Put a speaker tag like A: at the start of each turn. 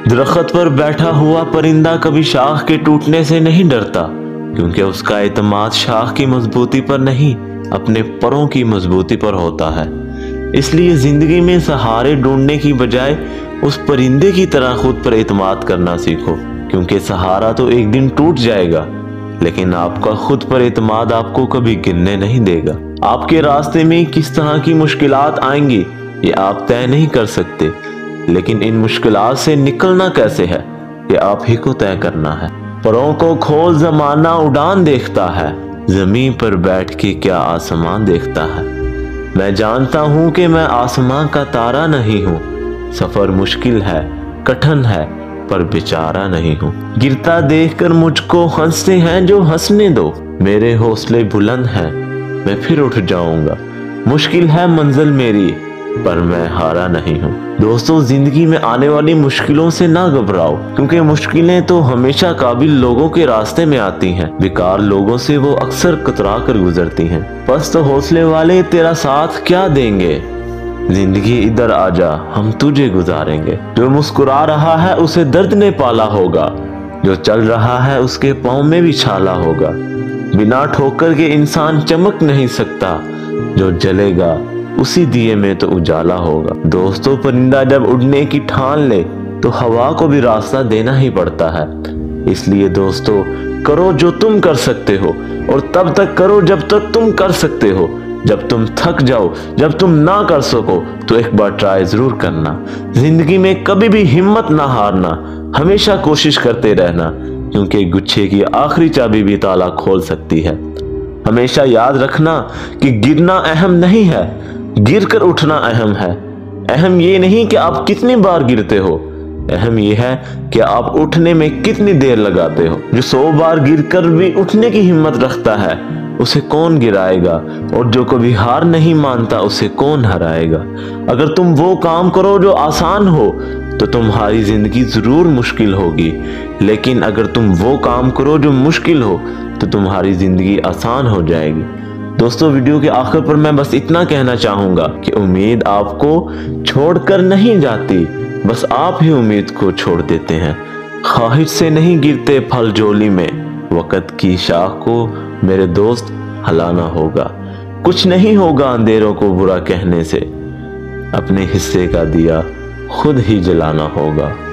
A: درخت پر بیٹھا ہوا پرندہ کبھی شاخ کے ٹوٹنے سے نہیں ڈرتا، کیونکہ اس کا اعتماد شاخ کی مضبوطی پر نہیں، اپنے پروں کی مضبوطی پر ہوتا ہے۔ اس لیے زندگی میں سہارے ڈھونڈنے کی بجائے اس پرندے کی طرح خود پر اعتماد کرنا سیکھو، کیونکہ سہارا تو ایک دن ٹوٹ جائے گا، لیکن آپ کا خود پر اعتماد آپ کو کبھی گرنے نہیں دے گا۔ آپ کے راستے میں کس طرح کی مشکلات آئیں گی یہ آپ طے نہیں کر سکتے، لیکن ان مشکلات سے نکلنا کیسے ہے یہ آپ ہی کو طے کرنا ہے۔ پروں کو کھول زمانہ اڑان دیکھتا ہے، زمین پر بیٹھ کے کیا آسمان دیکھتا ہے۔ میں جانتا ہوں کہ میں آسمان کا تارا نہیں ہوں، سفر مشکل ہے، کٹھن ہے، پر بیچارہ نہیں ہوں۔ گرتا دیکھ کر مجھ کو ہنستے ہیں جو ہنسنے دو، میرے حوصلے بلند ہیں، میں پھر اٹھ جاؤں گا۔ مشکل ہے منزل میری، پر میں ہارا نہیں ہوں۔ دوستو، زندگی میں آنے والی مشکلوں سے نہ گھبراؤ، کیونکہ مشکلیں تو ہمیشہ قابل لوگوں کے راستے میں آتی ہیں، بیکار لوگوں سے وہ اکثر کترا کر گزرتی ہیں۔ بس تو حوصلے والے تیرا ساتھ کیا دیں گے، زندگی ادھر آ جا، ہم تجھے گزاریں گے۔ جو مسکرا رہا ہے اسے درد نے پالا ہوگا، جو چل رہا ہے اس کے پاؤں میں بھی چھالا ہوگا۔ بنا ٹھوکر کے انسان چمک نہیں سکتا، جو جلے گا اسی دیے میں تو اجالا ہوگا۔ دوستو، پرندہ جب اڑنے کی ٹھان لے تو ہوا کو بھی راستہ دینا ہی پڑتا ہے۔ اس لیے دوستو، کرو جو تم کر سکتے ہو، اور تب تک کرو جب تک تم کر سکتے ہو۔ جب تم تھک جاؤ، جب تم نہ کر سکو تو ایک بار ٹرائی ضرور کرنا۔ زندگی میں کبھی بھی ہمت نہ ہارنا، ہمیشہ کوشش کرتے رہنا، کیونکہ گچھے کی آخری چابی بھی تالا کھول سکتی ہے۔ ہمیشہ یاد رکھنا کہ گرنا اہم نہیں ہے، گر کر اٹھنا اہم ہے۔ اہم یہ نہیں کہ آپ کتنی بار گرتے ہو، اہم یہ ہے کہ آپ اٹھنے میں کتنی دیر لگاتے ہو۔ جو 100 بار گر کر بھی اٹھنے کی ہمت رکھتا ہے اسے کون گرائے گا، اور جو کبھی ہار نہیں مانتا اسے کون ہرائے گا۔ اگر تم وہ کام کرو جو آسان ہو تو تمہاری زندگی ضرور مشکل ہوگی، لیکن اگر تم وہ کام کرو جو مشکل ہو تو تمہاری زندگی آسان ہو جائے گی۔ دوستو، ویڈیو کے آخر پر میں بس اتنا کہنا چاہوں گا کہ امید آپ کو چھوڑ کر نہیں جاتی، بس آپ ہی امید کو چھوڑ دیتے ہیں۔ خواہش سے نہیں گرتے پھل جھولی میں، وقت کی شاخ کو میرے دوست ہلانا ہوگا۔ کچھ نہیں ہوگا اندھیروں کو برا کہنے سے، اپنے حصے کا دیا خود ہی جلانا ہوگا۔